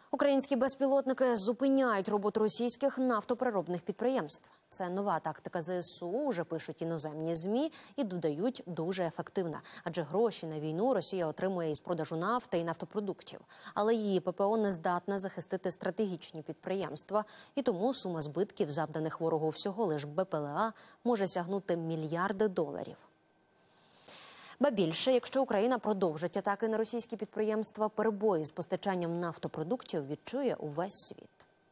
Українські безпілотники зупиняють роботу російських нафтопереробних підприємств. Це нова тактика ЗСУ, вже пишуть іноземні ЗМІ і додають, дуже ефективна. Адже гроші на війну Росія отримує із продажу нафти і нафтопродуктів. Але її ППО не здатна захистити стратегічні підприємства. І тому сума збитків, завданих ворогу всього лиш БПЛА, може сягнути мільярди доларів. Ба більше, якщо Україна продовжить атаки на російські підприємства, перебої з постачанням нафтопродуктів відчує увесь світ.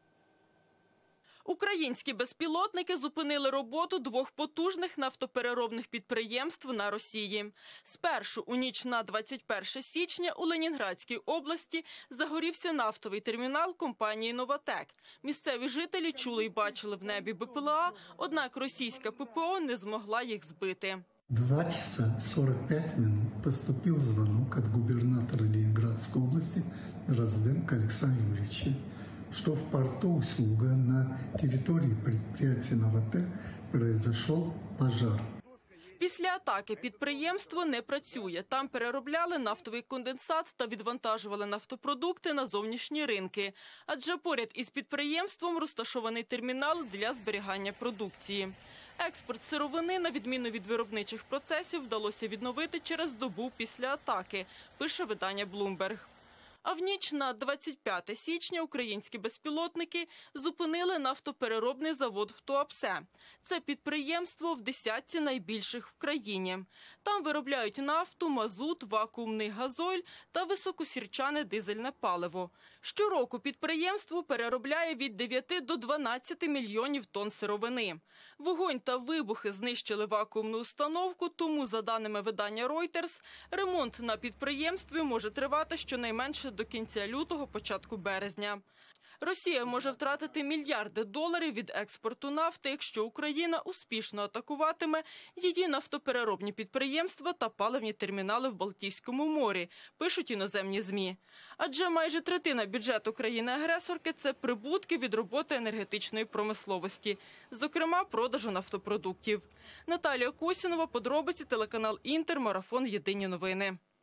Українські безпілотники зупинили роботу двох потужних нафтопереробних підприємств на Росії. Спершу у ніч на 21 січня у Ленінградській області загорівся нафтовий термінал компанії «Новатек». Місцеві жителі чули і бачили в небі БПЛА, однак російська ППО не змогла їх збити. 2 часа 45 минут поступил звонок от губернатора Ленинградской области Дрозденко Александра Юрьевича, что в порту «Услуга» на территории предприятия «Новатек» произошел пожар. Після атаки підприємство не працює. Там переробляли нафтовий конденсат та відвантажували нафтопродукти на зовнішні ринки. Адже поряд із підприємством розташований термінал для зберігання продукції. Експорт сировини, на відміну від виробничих процесів, вдалося відновити через добу після атаки, пише видання Bloomberg. А в ніч на 25 січня українські безпілотники зупинили нафтопереробний завод в Туапсе. Це підприємство в десятці найбільших в країні. Там виробляють нафту, мазут, вакуумний газоль та високосірчане дизельне паливо. Щороку підприємство переробляє від 9 до 12 мільйонів тонн сировини. Вогонь та вибухи знищили вакуумну установку, тому, за даними видання Reuters, ремонт на підприємстві може тривати щонайменше до кінця лютого, початку березня. Росія може втратити мільярди доларів від експорту нафти, якщо Україна успішно атакуватиме її нафтопереробні підприємства та паливні термінали в Балтійському морі, пишуть іноземні ЗМІ. Адже майже третина бюджету країни-агресорки – це прибутки від роботи енергетичної промисловості, зокрема продажу нафтопродуктів. Наталія Косінова, подробиці, телеканал «Інтер», марафон «Єдині новини».